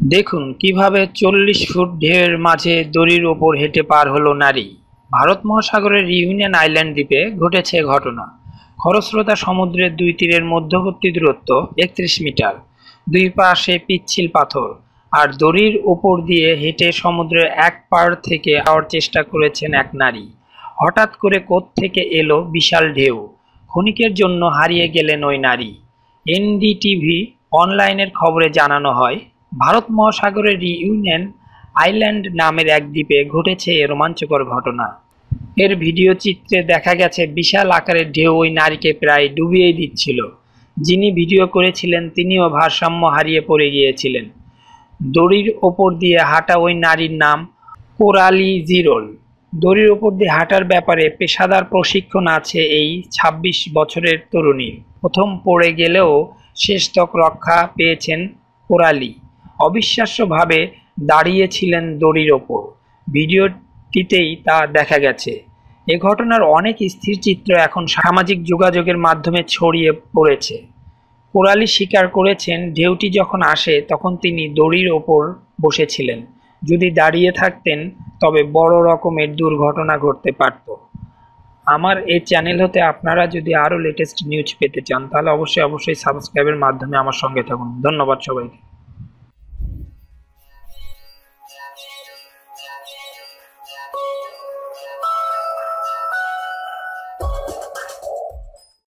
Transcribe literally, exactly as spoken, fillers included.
দেখুন কিভাবে চল্লিশ ফুট ঢেউয়ের মাঝে দড়ির ওপর হেঁটে পার হলো নারী। ভারত মহাসাগরের ইউনিয়ন আইল্যান্ড দ্বীপে ঘটেছে ঘটনা। খরস্রোতা সমুদ্রের দুই তীরের মধ্যবর্তী দূরত্ব একত্রিশ মিটার, দুই পাশে পিচ্ছিল পাথর, আর দড়ির ওপর দিয়ে হেঁটে সমুদ্রের এক পাড় থেকে যাওয়ার চেষ্টা করেছেন এক নারী। হঠাৎ করে কোত্থেকে এলো বিশাল ঢেউ, ক্ষণিকের জন্য হারিয়ে গেলেন ওই নারী। এনডিটিভি অনলাইনের খবরে জানানো হয়, ভারত মহাসাগরের ইউনিয়ন আইল্যান্ড নামের এক দ্বীপে ঘটেছে এ রোমাঞ্চকর ঘটনা। এর ভিডিও চিত্রে দেখা গেছে বিশাল আকারের ঢেউ ওই নারীকে প্রায় ডুবিয়ে দিচ্ছিল। যিনি ভিডিও করেছিলেন তিনিও ভারসাম্য হারিয়ে পড়ে গিয়েছিলেন। দড়ির ওপর দিয়ে হাঁটা ওই নারীর নাম কোরালি জিরোল। দড়ির ওপর দিয়ে হাঁটার ব্যাপারে পেশাদার প্রশিক্ষণ আছে এই ছাব্বিশ বছরের তরুণীর। প্রথম পড়ে গেলেও শেষতক রক্ষা পেয়েছেন কোরালি। অবিশ্বাস্যভাবে দাঁড়িয়েছিলেন দড়ির ওপর। ভিডিওটিতেই তা দেখা গেছে। এ ঘটনার অনেক স্থির চিত্র এখন সামাজিক যোগাযোগের মাধ্যমে ছড়িয়ে পড়েছে। কোরালি স্বীকার করেছেন, ঢেউটি যখন আসে তখন তিনি দড়ির ওপর বসেছিলেন। যদি দাঁড়িয়ে থাকতেন তবে বড় রকমের দুর্ঘটনা ঘটতে পারত। আমার এই চ্যানেল হতে আপনারা যদি আরও লেটেস্ট নিউজ পেতে চান তাহলে অবশ্যই অবশ্যই সাবস্ক্রাইবের মাধ্যমে আমার সঙ্গে থাকুন। ধন্যবাদ সবাইকে।